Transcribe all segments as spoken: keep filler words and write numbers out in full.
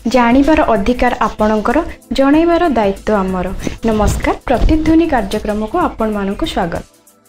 जानिबार अधिकार आपणकर जणाइबार दायित्व आमर। नमस्कार, प्रतिध्वनि कार्यक्रम को आपण मानक स्वागत।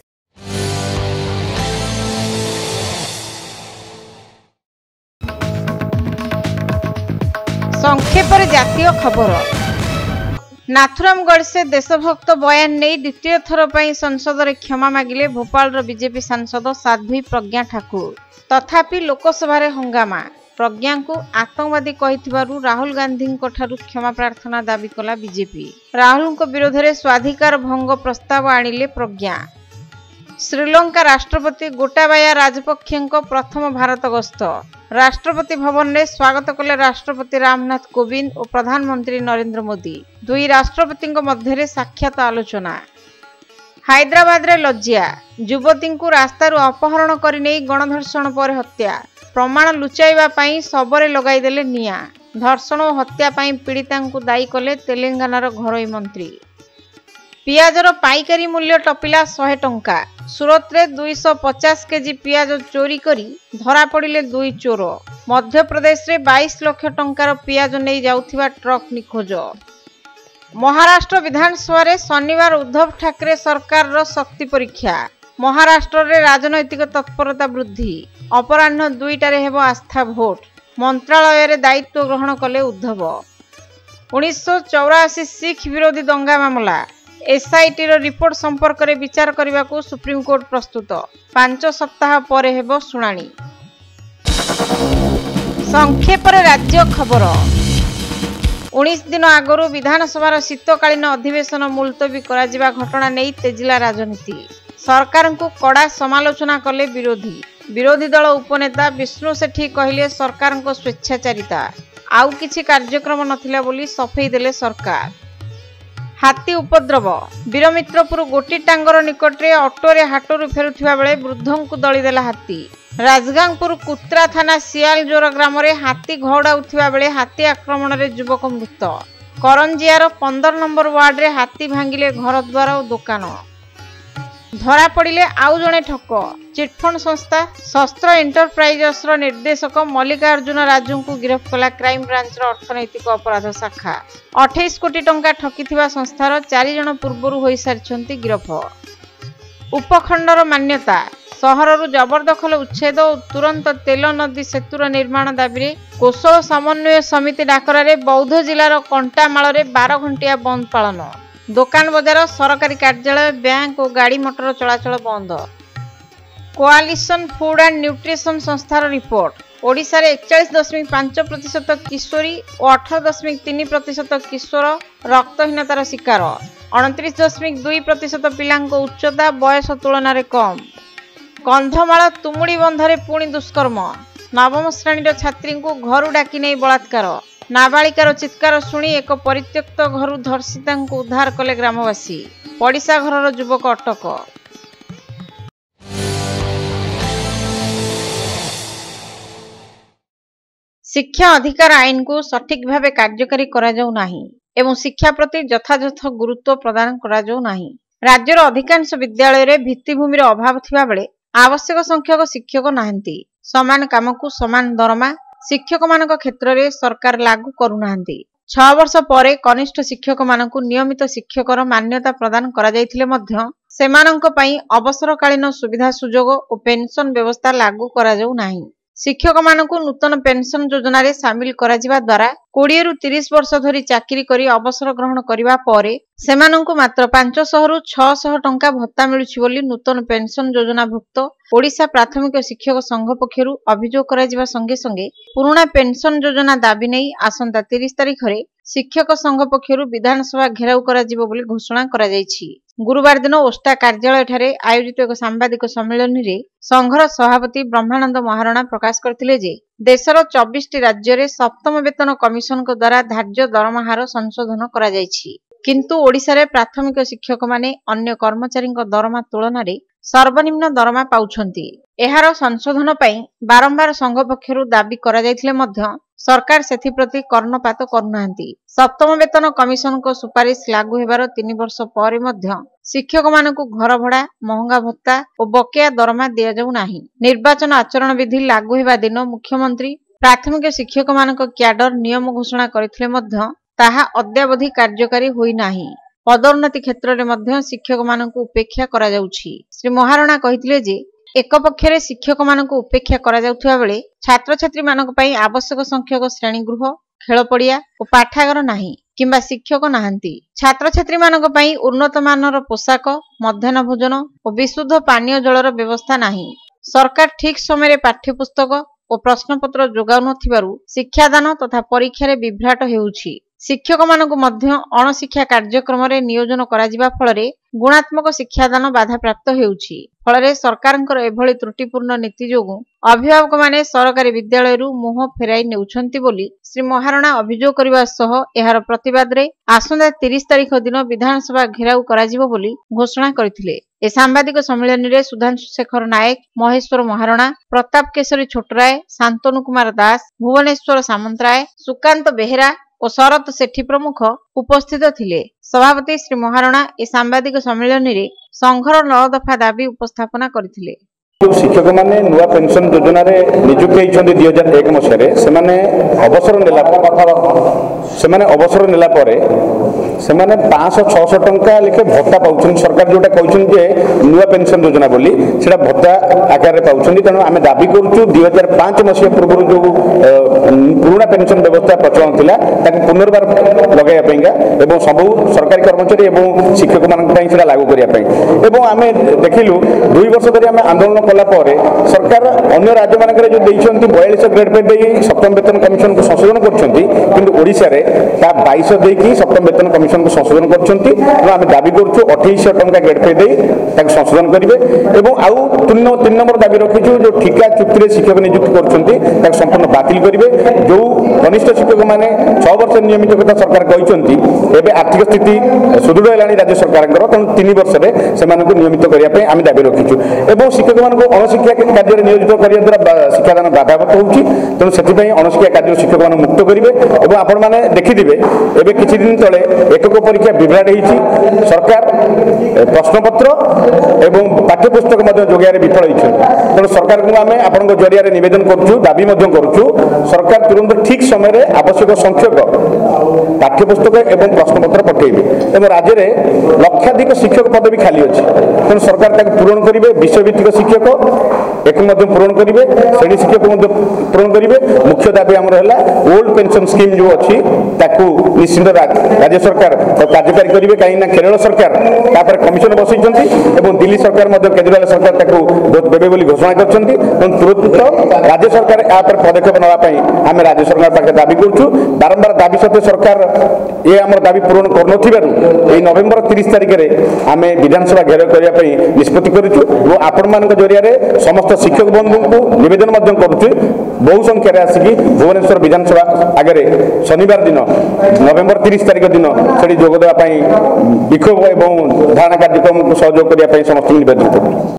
संक्षेप जातीय खबर। नाथुराम गड़से देशभक्त बयान नहीं द्वितीय थर पर संसद में क्षमा मागिले भोपाल बीजेपी सांसद साध्वी प्रज्ञा ठाकुर। तथापि लोकसभा हंगामा। प्रज्ञा को आतंकवादी कही राहुल गांधी क्षमा प्रार्थना दाबी कला बीजेपी। राहुल विरोध में स्वाधिकार भंग प्रस्ताव आनिले प्रज्ञा। श्रीलंका राष्ट्रपति गोटाबाया राजपक्षे प्रथम भारत गस्त। राष्ट्रपति भवन में स्वागत कले राष्ट्रपति रामनाथ कोविंद और प्रधानमंत्री नरेंद्र मोदी। दुई राष्ट्रपति मध्य साक्षात आलोचना। हैदराबाद रे लज्जा। युवती को रास्तार अपहरण करने गणधर्षण पर हत्या। प्रमाण लुचाइबा पई सबरे लगाईदेले निया। धर्षण और हत्या पई पीड़िता को दायी कले तेलंगानार घरोई मंत्री। पियाजर पाइकारी मूल्य टपिला सौ टंका। सूरत रे दो सौ पचास केजी पियाज चोरी करी धरा पड़िले दुई चोर। मध्य प्रदेश रे बाईस लाख टंकार पियाज नहीं जाउथिबा ट्रक निखोज। महाराष्ट्र विधानसभा रे शनिवार उद्धव ठाकरे सरकार रो शक्ति परीक्षा। महाराष्ट्र रे राजनैतिक तत्परता वृद्धि। अपराह्न दुईटारे हेबो आस्था भोट। मंत्रालय रे दायित्व ग्रहण कले उद्धव। उन्नीस सौ चौरासी सिख विरोधी दंगा मामला। एसआईटी रो रिपोर्ट संपर्क में विचार करने को सुप्रीम कोर्ट प्रस्तुत। पांच सप्ताह पर हेबो सुनानी। संक्षेप राज्य खबर। उन्नीस दिन आगरू विधानसभा शीतकालीन अधिवेशन मुलतवी करा घटना नहीं तेजिला राजनीति। सरकार को कड़ा समालोचना कले विरोधी। विरोधी दल उपनेता विष्णु सेठी कहले सरकार को स्वेच्छाचारिता आउ किछि कार्यक्रम नथिला बोली सफेई देले सरकार। हाथी उपद्रव। वीरमित्रपुर गोटी टांगर निकटरे ऑटोरे हाटरू फेरुथिबा बेले वृद्धों को दलीदेला हाथी। राजगांगपुर कुत्रा थाना सियालजोर ग्राम रे हाथी घौड़ाउथिबा बेले हाथी आक्रमण रे युवक मृत। करंजियार पंद्रह नंबर वार्ड रे हाथी भांगिले घर द्वार और दुकान। धरा पड़िले आउ जणे ठक। चिटफंड संस्था शस्त्र एंटरप्राइजेस रो निर्देशक मल्लिकार्जुन राजू को गिरफ्त कला क्राइम ब्रांच रो अर्थनैतिक अपराध शाखा। अट्ठाईस कोटी टंका ठकीथिबा संस्थार चारि जण पूर्वरु होई सारिछंती गिरफ। उपखंडर मान्यता। सहररु जबरदखल उच्छेद और तुरंत तेल नदी सेतुर निर्माण दाबी कोशल समन्वय समिति डाकरा रे बौद्ध जिलार कंटामाल रे बारह घंटिया बंद पालन। दुकान बजार सरकारी कार्यालय बैंक और गाड़ी मोटर चलाचल बंद। कोआलिशन फूड एंड न्यूट्रिशन संस्थार रिपोर्ट। ओडिशा रे इकतालीस दशमिक पांच प्रतिशत किशोरी और अठारह दशमिक तीन प्रतिशत किशोर रक्तहीनतार शिकार। अड़तीस दशमिक दुई प्रतिशत पिलांको उच्चता बयस तुलन में कम। कंधमाल तुमुड़ी बंधरे पुणी दुष्कर्म। नवम श्रेणी छात्री को घर डाकी नहीं बलात्कार। नाबालिकार चित्कार शुणी एक परित्यक्त घर धर्षिता को उद्धार कले ग्रामवासी। पड़िशा घर युवक अटक। शिक्षा अधिकार आईन को सठिक भाव कार्यकारी करा जाऊ नाही एवं शिक्षा प्रति यथायथ गुरुत्व प्रदान करा जाऊ नाही। राज्यर अधिकांश विद्यालय रे भित्तिभूमि अभाव थिबा बेले आवश्यक संख्यक शिक्षक नाहंती। समान काम को समान दरमा शिक्षक मानक क्षेत्र में सरकार लागू करुनाहांती। छह वर्ष परे कनिष्ठ शिक्षक मानकु नियमित शिक्षकर मान्यता प्रदान करा जायथिले मध्य सेमानंक पई अवसरकालीन सुविधा सुजोग और पेंशन व्यवस्था लागू करा जाऊ नाही। शिक्षक मानकु नूतन पेंशन योजना रे शामिल करा जिबा द्वारा बीस रु तीस वर्ष धरी चाकरी करी अवसर ग्रहण करिबा परे सेमानंकु मात्र पांच सौ रु छह सौ टंका भत्ता मिलुछि बोली नूतन पेंशन योजना भुक्त ओडिशा प्राथमिक शिक्षक संघ पक्षरु अभियोग करा जिबा संगे संगे पुराना पेंशन योजना दाबी नै आसंता तीस तारिख रे शिक्षक संघ पक्षरु विधानसभा घेराव करा जिवो बोली घोषणा करा जायछि। गुरुवार दिन ओस्टा कार्यालय ठारे आयोजित एक सांबादिक सम्मेलन रे संघर सभापति ब्रह्मानंद महाराणा प्रकाश करथिले जे देशर चौबीस टी राज्य रे सप्तम वेतन कमिशन को द्वारा धार्य दरमाहार संशोधन करा जायछि। किंतु ओडिशा रे प्राथमिक शिक्षक माने अन्य कर्मचारी दरमा तुलन रे सर्वनिम्न दरमा पाउछंती। एहार संशोधन पई बारंबार संघ पक्षरु दाबी करा जायथिले मध्य सरकार सेथि प्रति कर्णपात करुनाहांती। सप्तम वेतन कमिशन को सुपारिश लागू हेबार तीन वर्ष पर मध्य शिक्षक मानकु घर भड़ा महंगा भत्ता और बकेया दरमा दिया जाऊ नाही। निर्वाचन आचरण विधि लागू हेबा दिन मुख्यमंत्री प्राथमिक शिक्षक मानक क्याडर नियम घोषणा करथिले मध्य ताहा अद्यावधि कार्यकारी होई नाही। पदोन्नति क्षेत्र में मध्य शिक्षक मानक उपेक्षा करा जाउछि। श्री महाराणा कहिथिले जे एक पक्षरे शिक्षक मानक उपेक्षा करा जाउथुवा बेले छात्र छात्री मानक पई आवश्यक संख्यक श्रेणीगृह, खेल पड़िया और पाठागार नाही किंबा शिक्षक नाहांती। छात्र छात्री मानक पई उन्नत मानर पोशाक, मध्याह्न भोजन और विशुद्ध पानीय जलर व्यवस्था नाही। सरकार ठीक समय पाठ्यपुस्तक और प्रश्नपत्र जोगाउ नथिबारु शिक्षादान तथा परीक्षा रे विभ्राट हेउछि। शिक्षक मानक मध्य अणशिक्षा कार्यक्रम रे नियोजन करा जिबा फलरे गुणात्मक शिक्षादान बाधा प्राप्त हेउछि। फलरे सरकारंकर एभली त्रुटिपूर्ण नीति जोगु अभिभावक माने सरकारी विद्यालय रु मुह फेराई नेउछंती बोली श्री महाराणा अभियोग करबा सह एहार प्रतिवाद रे आसंदा तीस तारिख दिन विधानसभा घेराउ करा जिवो बोली घोषणा करथिले। ए सांबादिक सम्मेलन रे सुधांशु शेखर नायक, महेश्वर महाराणा, प्रताप केशरी छोटराय, शांतनु कुमार दास, भुवनेश्वर सामंतराय, सुकांत बेहेरा और शरत सेठी प्रमुख उपस्थित थिले। सभापति श्री महाराणा ए सांबादिक सम्मेलन रे संघर नौ दफा दाबी उपस्थापना करथिले। शिक्षक माने नुआ पेंशन योजना रे नियुक्त होइछन्ती दो हज़ार एक मसरे सेमाने अवसर नेला सेमाने अवसर नेला परे सेमाने पाँच सौ छह सौ टंका लेखे भत्ता पाउछन। सरकार जोटा कहउछन जे नुआ पेंशन योजना बोली सेटा भत्ता आकार रे पाउछन। तनो आमे दाबी करूछु दो हज़ार पाँच मसिया पूर्व जो पुराना पेंशन व्यवस्था प्रचलन थिला ताकि पुनर्बार लगाया पेंगा एवं सब सरकारी कर्मचारी एवं शिक्षक मानक पई सेटा लागू करिया पई एवं आमे देखिलु दुई वर्ष धरि आमे आंदोलन कला परे सरकार अन्य राज्य मानकरे जो देइछन्ती बयालीस ग्रेड पे देई सप्तम वेतन कमिशन को संशोधन करछन्ती किंतु ओडिसा रे ता बाईस देकी सप्तम वेतन कमिशन को संशोधन करछन्ती। आमे दाबी करछु अट्ठाईस टंका ग्रेड पे देई ताक संशोधन करिवे एवं आउ तीन तीन नंबर दाबी रखिछु जो ठिका चुक्ति रे शिक्षक नियुक्त करछन्ती ताक संपूर्ण बातिल करिवे। जो कनिष्ठ शिक्षक माने छह वर्ष नियमित कथा सरकार कहिछन्ती एबे आर्थिक स्थिति सुदृढ़ हेलानी राज्य सरकारଙ୍କର तन तीन वर्ष रे सेमानकु नियमित करिया पे आमे दाबी रखिछु एवं शिक्षक मानकु अणशिक्षा कार्य नियोजित करिया द्वारा शिक्षादान बाधाप्राप्त होउछि। तेणु सेथिपई अणशिक्षा कार्य शिक्षक मान मुक्त करिवे एवं आपण माने देखिदिबे एबे किछि दिन तळे एकक परीक्षा विभ्राट हेछि। सरकार प्रश्नपत्र एवं पाठ्यपुस्तक मध्ये जोगियारे विफल हेछि। तेणु सरकार को आमे आपनक जरिया रे निवेदन करछु दाबी मध्ये करछु सरकार तुरंत ठीक समय रे आवश्यक संख्यक पाठ्यपुस्तक एवं प्रश्नपत्र पठेइबे एवं राज्य रे लक्षाधिक शिक्षक पदवी खाली अछि। तेणु सरकार ताक पूरण करिवे। विश्वभित्तिक शिक्षक एक मध्य पूरण करिवे, श्रेणी शिक्षक मध्य पूरण करिवे। मुख्य दाबी हमर हैला ओल्ड पेंशन स्कीम जो अछि ताकू निश्चित राज्य सरकार कार्यकारी करिवे काई ना केरल सरकार तापर कमिशन बसैछन्ती एवं दिल्ली सरकार मध्य केजरीवाल सरकार ताकू देबे बोली घोषणा करछन्ती। तेणु तुरंत राज्य सरकार आ पर पदक्षेप नवा पई आमे राज्य सरकार पाखे दाबी करछु। बारंबार दाबी सत्वे सरकार ए हमर दाबी पूरण करनथिबारु ए नवेम्बर तीस तारिख रे आमे विधानसभा घेराव करिया पई निष्पत्ति करिछु और आपण मानक जरिया रे समस्त शिक्षक बंधु को निवेदन मध्यम करुछु बहु संख्या रे आसिकी भुवनेश्वर विधानसभा आगे शनिवार दिन नवेम्बर तीस तारिख दिन सेठी जोग देबा पई विक्षोभ एवं धारणा कार्यक्रम को सहयोग करिया पई समस्त निवेदन करू।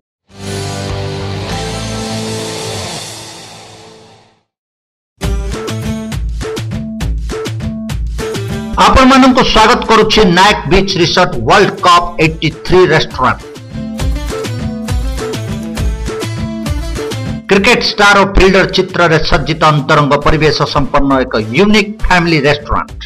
आपण मानन को स्वागत करूछि Nayak beach resort world cup तिरासी रेस्टोरेंट। क्रिकेट स्टार और फिल्डर चित्र रे सज्जित अंतरंग परिवेश संपन्न एक यूनिक फैमिली रेस्टोरेंट।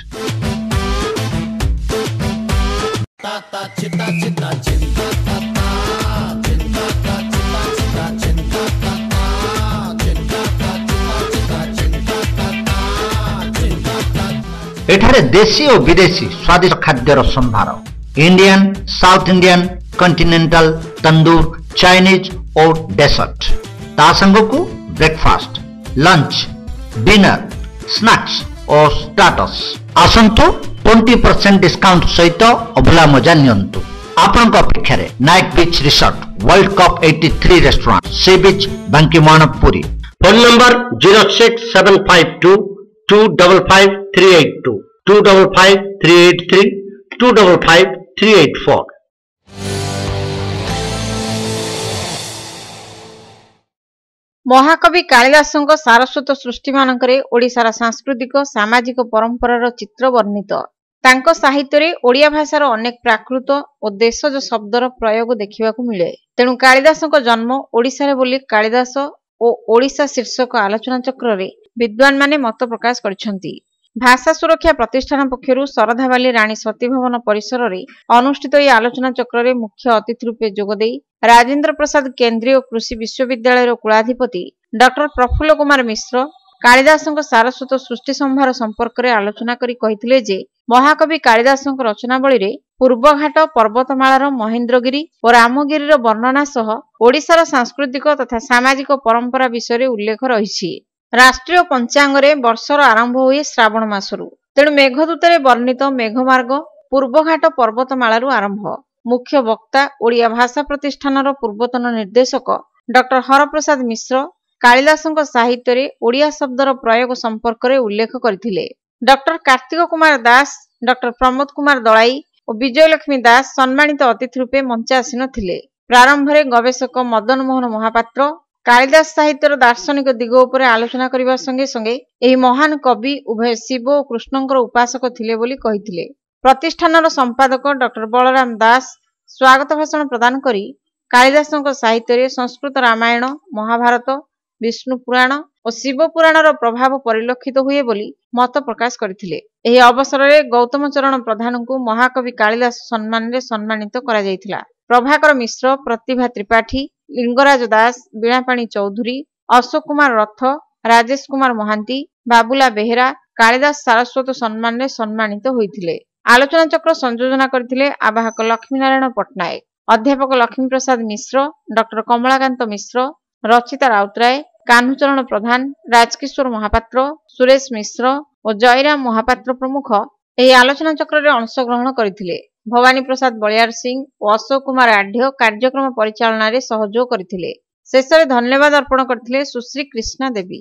एठारे देशी और विदेशी स्वादिष्ट खाद्यर संभार Indian, south Indian, continental, tandoor, Chinese और डेजर्ट ता संगकु ब्रेकफास्ट, लंच, डिनर, स्नैक्स और स्टार्टर्स आसंतु बीस परसेंट डिस्काउंट सहित अभुला मजा नियंतु। आपन को अपेक्षा रे Naik beach resort world cup तिरासी restaurant sea beach Bankimohan Puri. Phone number zero six seven five two two five five three eight two, two five five three eight three, two five five three eight four. महाकवि कालिदासଙ୍କ सारस्वत सृष्टि मानकरे ओडिसार सांस्कृतिक सामाजिक परंपरार चित्र वर्णित। तांको साहित्य रे ओडिया भाषार अनेक प्राकृत और देशज शब्दर प्रयोग देखिबाकू मिले। तेणु कालिदासଙ୍କ जन्म ओडिसा रे बोली कालिदास और ओडिसा शीर्षक आलोचना चक्र रे विद्वान माने मत प्रकाश କରିଛନ୍ତି। भाषा सुरक्षा प्रतिष्ठान पक्षर शरधाबाली राणी सती भवन परिसर में अनुष्ठित यह आलोचना चक्र मुख्य अतिथि रूपे जोगदे राजेंद्र प्रसाद केंद्रीय कृषि विश्वविद्यालय कुलाधिपति डॉक्टर प्रफुल्ल कुमार मिश्र कालिदासଙ୍କ सारस्वत सृष्टि संभार संपर्क में आलोचना करी कहिथिले जे महाकवि कालिदासଙ୍କ रचनावली रे पूर्वघाट पर्वतमालार महेंद्रगिरी और रामगिरी वर्णना सह ओडिशार सांस्कृतिक तथा सामाजिक परंपरा विषय उल्लेख रही। राष्ट्रीय पंचांगरे वर्षर आरंभ हुए श्रावण मासरू, तेणु मेघदूतरे वर्णित मेघमार्ग पूर्वघाट पर्वतमालारू आरंभ। मुख्य वक्ता ओडिया भाषा प्रतिष्ठानर पूर्वतन निर्देशक डॉक्टर हरप्रसाद मिश्र कालिदासଙ୍କ साहित्य ओडिया शब्दर प्रयोग संपर्क में उल्लेख करथिले। डॉक्टर कार्तिक कुमार दास, डॉक्टर प्रमोद कुमार दलाई और विजयलक्ष्मी दास सम्मानित अतिथि रूपे मंच आसीन थिले। प्रारंभ में गवेषक मदन मोहन महापात्र कालिदास साहित्यर दार्शनिक दिग उपर आलोचना करने संगे संगे एही महान कवि उभय शिव और कृष्णଙ୍କର उपासक थिले बोली कहिथिले। प्रतिष्ठानर संपादक डॉक्टर बलराम दास स्वागत भाषण प्रदान करी कालिदासଙ୍କ साहित्य संस्कृत रामायण, महाभारत, विष्णु पुराण और शिव पुराणर प्रभाव परिलक्षित हुए बोली मत प्रकाश करथिले। एही अवसर में गौतम चरण प्रधान को महाकवि कालिदास सम्मान रे सम्मानित करा जायथिला। प्रभाकर मिश्र, प्रतिभा त्रिपाठी, लिंगराज दास, बीणापाणी चौधुरी, अशोक कुमार रथ, राजेश कुमार महांती, बाबुला बेहेरा कालिदास सारस्वत सम्मान रे सम्मानित होइथिले। आलोचना चक्र संयोजना करथिले आवाहक लक्ष्मीनारायण पट्टनायक, अध्यापक लक्ष्मी प्रसाद मिश्र, डॉक्टर कमलाकांत मिश्र, रचिता राउतराय, कान्हुचरण प्रधान, राजकिशोर महापात्र, सुरेश मिश्र और जयराम महापात्र प्रमुख एही आलोचना चक्र रे अंशग्रहण करथिले। भवानी प्रसाद बलियार सिंह और अशोक कुमार आढ्य कार्यक्रम परिचालना रे सहयोग करथिले। शेष में धन्यवाद अर्पण करथिले सुश्री कृष्णा देवी।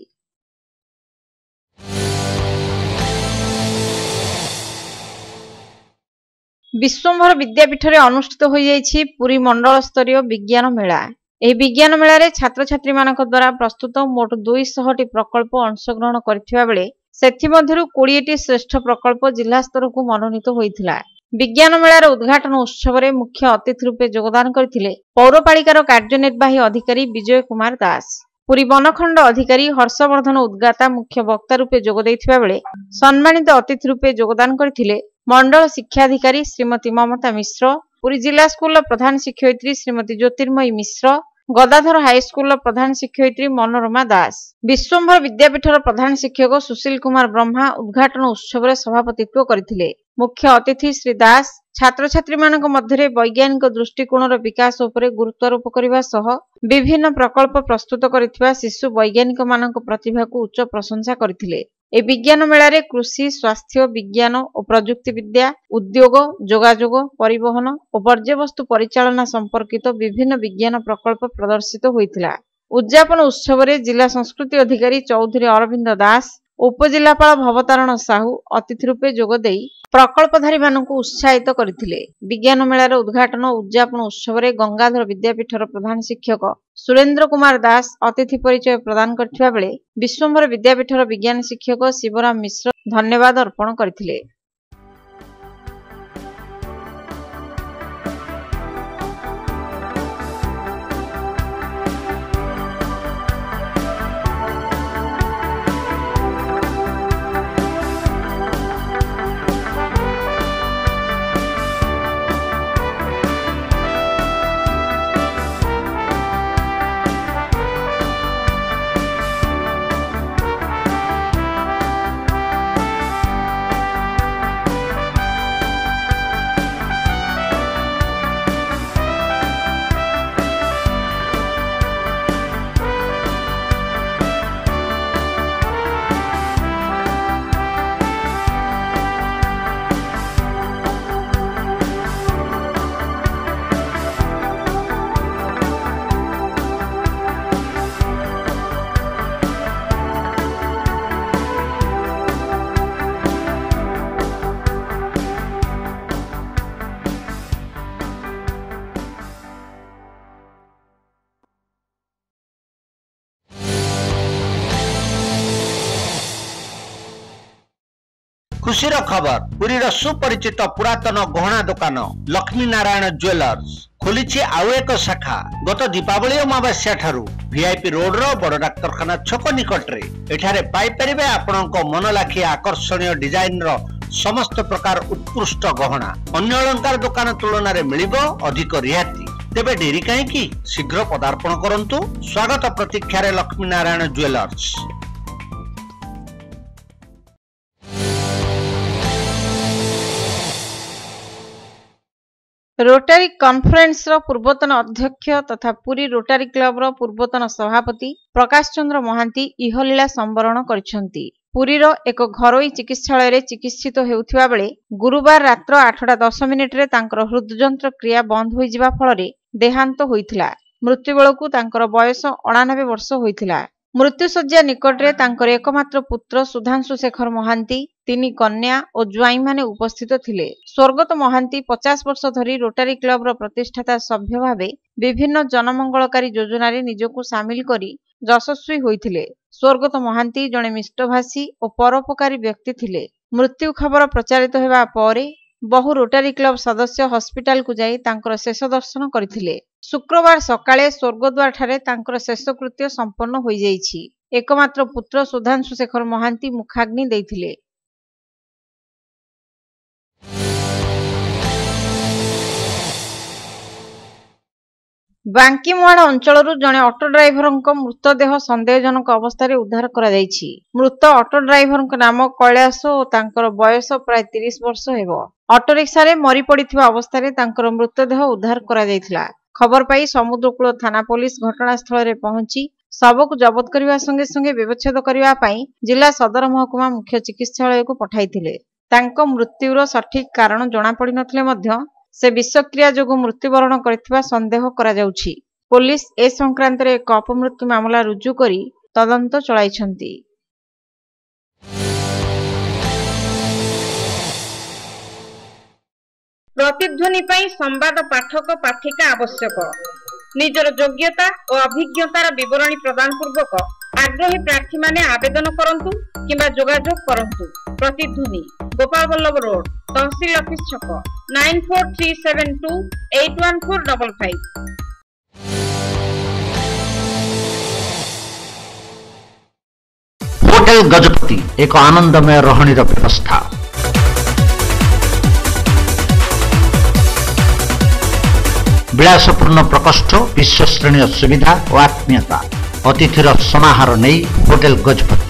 विश्वम्भर विद्यापीठ रे अनुष्ठित हो जाइछि पुरी मंडल स्तरीय विज्ञान मेला। एही विज्ञान मेला रे छात्र छात्री मानक द्वारा प्रस्तुत मोट दुईश टी प्रकल्प अंशग्रहण करथिबा बेले सेथि मध्यरु बीस टी श्रेष्ठ प्रकल्प जिला स्तर को मनोनीत होइथिला। विज्ञान मेलार उद्घाटन उत्सव में मुख्य अतिथि रूपे योगदान करथिले पौरपालिकार कार्यनिर्वाही अधिकारी विजय कुमार दास। पुरी बनखंड अधिकारी हर्षवर्धन उद्गाता मुख्य वक्ता रूपे जोग दैथिबा बेले सम्मानित अतिथि रूपे योगदान करथिले मंडल शिक्षाधिकारी श्रीमती ममता मिश्र, पुरी जिला स्कूल प्रधान शिक्षयित्री श्रीमती ज्योतिर्मयी मिश्र, गदाधर हाईस्कूल प्रधान शिक्षयित्री मनोरमा दास। विश्वम्भर विद्यापीठर प्रधान शिक्षक सुशील कुमार ब्रह्मा उद्घाटन उत्सव में सभापतित्व करथिले। मुख्य अतिथि श्री दास छात्र छात्री मानक मध्यरे वैज्ञानिक दृष्टिकोणर विकास उपरे गुरुत्वारोप करने सह विभिन्न प्रकल्प प्रस्तुत करथिबा शिशु वैज्ञानिक मानक प्रतिभा को उच्च प्रशंसा करथिले। ए विज्ञान मेला रे कृषि, स्वास्थ्य विज्ञान और प्रजुक्ति विद्या, उद्योग, जोगाजोग, परिवहन और वर्ज्यवस्तु परिचालना संपर्कित विभिन्न विज्ञान प्रकल्प प्रदर्शित होइथिला। उद्यापन उत्सव में जिला संस्कृति अधिकारी चौधरी अरविंद दास, उपजिलापाल भवतारण साहू अतिथि रूपे जोगदे प्रकल्पधारी मानक उत्साहित करथिले। विज्ञान मेलार उद्घाटन और उद्यापन उत्सव में गंगाधर विद्यापीठर प्रधान शिक्षक सुरेंद्र कुमार दास अतिथि परिचय प्रदान करथिबा बेले विश्वम्भर विद्यापीठर विज्ञान शिक्षक शिवराम मिश्र धन्यवाद अर्पण करथिले। खुशीर खबर पुरीर सुपरिचित पुरातन गहना दुकान लक्ष्मी नारायण ज्वेलर्स खोली आउ एक शाखा गत दीपावली अमावास्या ठारू वीआईपी रोड रो बड़ डाक्तरखाना छक निकट रे एठारे पाई परिबे आपनक मन लाखी आकर्षणीय डिजाइन रो समस्त प्रकार उत्कृष्ट गहना अन्य अलंकार दुकान तुलन में मिलिबो अधिक रिहाती। तेबे डेरी कहीं शीघ्र पदार्पण करंतु। स्वागत प्रतीक्षा Lakshmi Narayan jewellers. Rotary conference रो पूर्वतन अध्यक्ष तथा पुरी रोटारी क्लब रो पूर्वतन सभापति प्रकाश चंद्र महांती इहलीला संवरण करिसेंती। पुरी रो एक घरोई चिकित्सालय रे चिकित्सित हेउथिबा बेले गुरुवार रात्र आठटा दस मिनिट रे तांकर हृदयंत्र क्रिया बंद होई जिबा फल रे देहांत होइथिला। मृत्यु बेलकु तांकर बयस अणानबे वर्ष होइथिला। मृत्युशज्या निकट रे तांकर एकमात्र पुत्र सुधांशु शेखर महांती तीन कन्या और ज्वाई माने उपस्थित थिले। स्वर्गत महांती पचास वर्ष धरी रोटारी क्लब रो प्रतिष्ठाता सभ्य भावे विभिन्न जनमंगलकारी योजना रे निजको सामिल करी यशस्वी होइथिले। स्वर्गत महांती जणे मिष्टभाषी और परोपकारी व्यक्ति थिले। मृत्यु खबर प्रचारित हेबा परे बहु रोटारी क्लब सदस्य हॉस्पिटल को जाई तांकर शेष दर्शन करथिले। शुक्रवार सकाळे स्वर्गद्वार ठारे तांकर शेषकृत्य संपन्न होई जाईछि। एकमात्र पुत्र सुधांशु शेखर महांती मुखाग्नि दैथिले। बांकीमुहाड़ अंचल जड़े ऑटो ड्राइवर मृतदेह सन्देहजनक अवस्था उद्धार करा जायछि। मृत ऑटो ड्राइवर नाम कैलाश और तांकर बयस प्राय तीस वर्ष हेबो। ऑटो रिक्शा रे मरी पड़िथिबा अवस्था रे तांकर मृतदेह उद्धार करा जायथिला। खबर पाई समुद्रकूल थाना पुलिस घटनास्थल रे पहुंची शव को जबत करने संगे संगे व्यवच्छेद करने पाई जिला सदर महकुमा मुख्य चिकित्सालय को पठाइथिले। तांको मृत्युर सठिक कारण जଣା पड़ी नथिले मध्य से विषक्रिया जोगु मृत्युवरण करथिबा संदेह करा जाउछि। पुलिस ए संक्रांत रे एक अपमृत्यु मामला रुजु करी तदंत चलाइछंती। प्रतिध्वनि पई संवाद पाठक पाठिका आवश्यक। निजर योग्यता और अभिज्ञतार विवरणी प्रदान पूर्वक आग्रही प्रार्थी माने आवेदन करंतु किंबा जोगाजोग करंतु। प्रतिध्वनि गोपाल बल्लभ रोड तहसील ऑफिस छक nine four three seven two eight one four five five. Hotel Gajapati एक आनंदमय रहणीर व्यवस्था। विलासपूर्ण प्रकोष्ठ विश्वश्रेणी सुविधा और आत्मीयता अतिथिर समाहार नहीं होटल गजपति।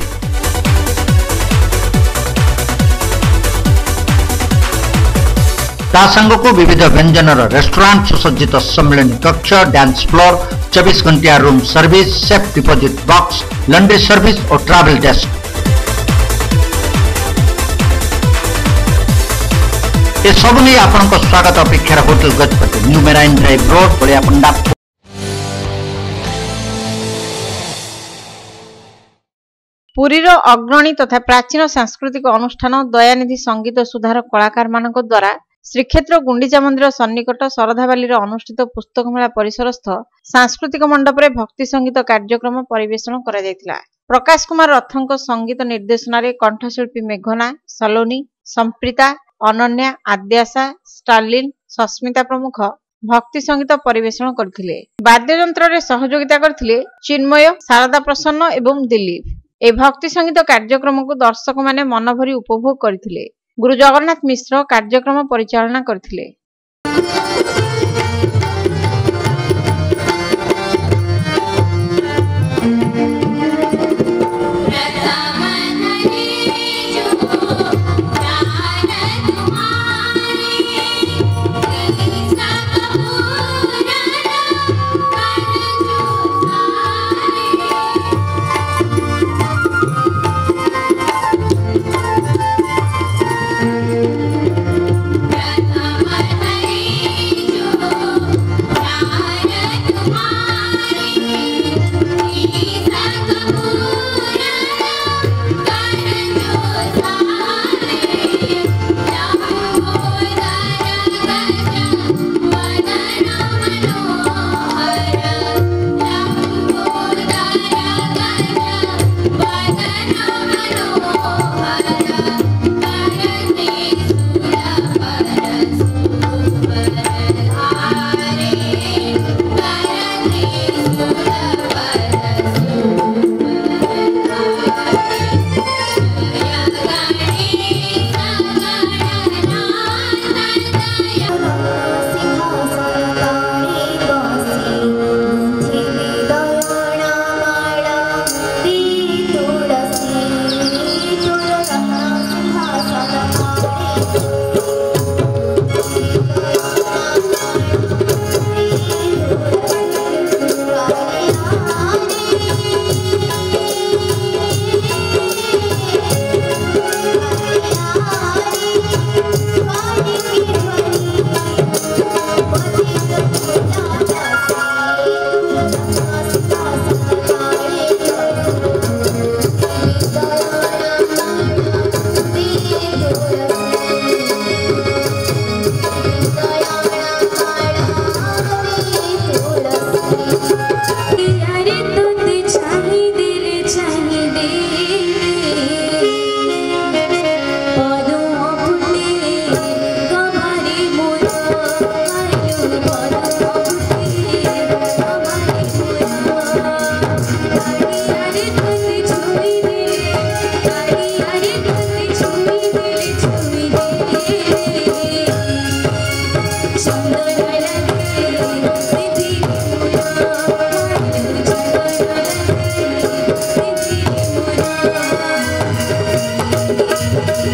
तासंग को विविध व्यंजनर रेस्टोरेंट सुसज्जित सम्मेलन कक्ष डांस फ्लोर चौबीस घंटिया room service safe deposit box laundry service और ट्रैवल डेस्क। ये सब नहीं आपन को स्वागत अपेक्षा hotel Gajapati new marine drive road Badiapanda. पुरीर अग्रणी तथा प्राचीन सांस्कृतिक अनुष्ठान दयानिधि संगीत सुधार कलाकार मानक द्वारा श्रीक्षेत्र गुंडीचा मंदिर सन्निकट शरधाबाली अनुष्ठित पुस्तक मेला परिसरस्थ सांस्कृतिक मंडप रे भक्ति संगीत कार्यक्रम परिवेषण करा जायतिला। प्रकाश कुमार रथंक संगीत निर्देशना रे कंठशिल्पी मेघना सलोनी संप्रीता अनन्या आद्याशा स्टालिन सस्मिता प्रमुख भक्ति संगीत परिवेषण करथिले। वाद्ययंत्र रे सहयोगिता करथिले चिन्मय शारदा प्रसन्न एवं दिलीप। ए भक्ति संगीत कार्यक्रम को दर्शक माने मन भरी उपभोग करथिले। गुरु जगन्नाथ मिश्र कार्यक्रम परिचालना करथिले।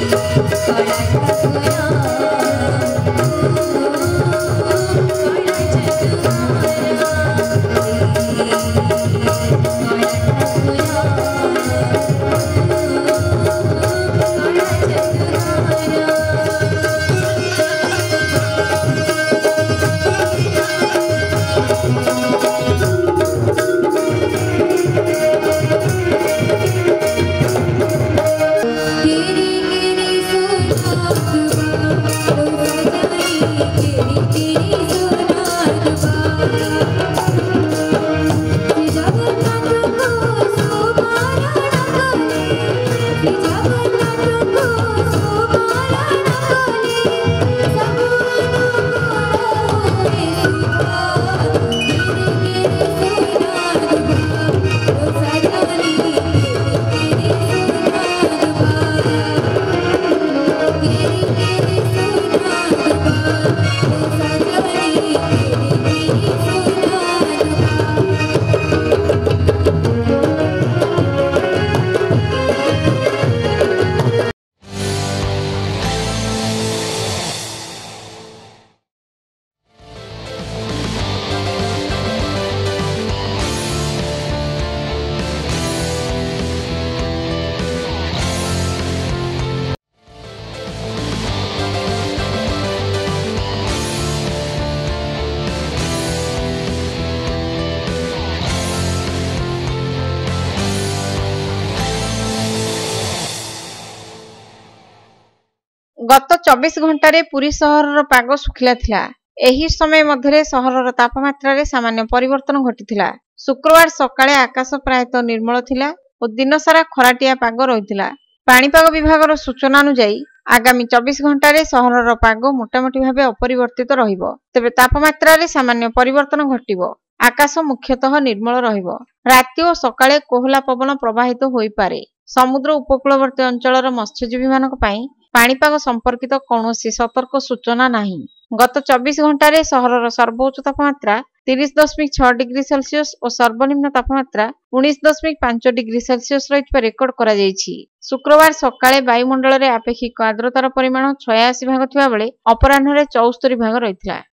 गत चौबीस घंटे पुरी सहर पाग सुखिला थिला। एही समय मध्य सहरर तापमात्रा रे सामान्य परिवर्तन घटिथिला। शुक्रवार सकाळे आकाश प्रायतः निर्मल थिला और दिन सारा खराटिया पाग रहिथिला। पाणीपाग विभागर सूचना अनुसार आगामी चौबीस घंटे सहरर पाग मोटामोटी भावे अपरिवर्तित रहिबो। तेबे तापमात्रा रे सामान्य परिवर्तन घटिबो। आकाश मुख्यतः निर्मल रहिबो। राति और सकाळे कोहला पवन प्रवाहित होई पारे। समुद्र उपकूलवर्ती अंचलर मत्स्यजीवी मानक पई पाणीपाग संपर्कित कौनसी सतर्क सूचना नाही। गत चौबीस घंटे सहरर सर्वोच्च तापमात्रा तीस दशमिक छह डिग्री सेल्सियस और सर्वनिम्न तापमात्रा उन्नीस दशमिक पांच डिग्री सेल्सियस रही रेकर्ड करा जायछि। शुक्रवार सकाळे वायुमंडल रे आपेक्षिक आर्द्रतार परिमाण छियासी भाग थिबा बेले अपराह्न रे चौस्तरी भाग रहिथिला।